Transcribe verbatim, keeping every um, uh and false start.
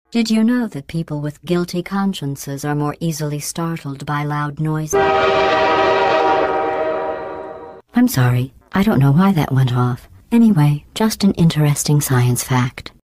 Did you know that people with guilty consciences are more easily startled by loud noises? I'm sorry, I don't know why that went off. Anyway, just an interesting science fact.